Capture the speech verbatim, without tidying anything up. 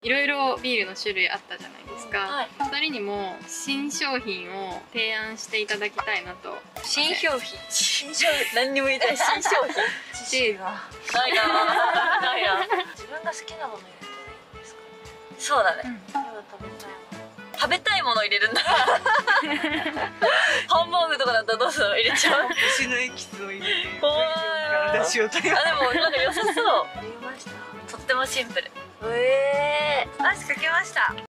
いろいろビールの種類あったじゃないですか、 はい、 ふたりにも新商品を提案していただきたいなと。 新商品新商品何にも言いたい。新商品知識がないなないな。自分が好きなもの入れたらいいんですか。そうだね、うん、今食べたいもの食べたいもの入れるんだハンバーグとかだったらどうするの。入れちゃう。 牛のエキスを入れて怖い。 出しを取ります。 あ、でもなんか良さそう。入れました。とってもシンプル。ええー、足かけました。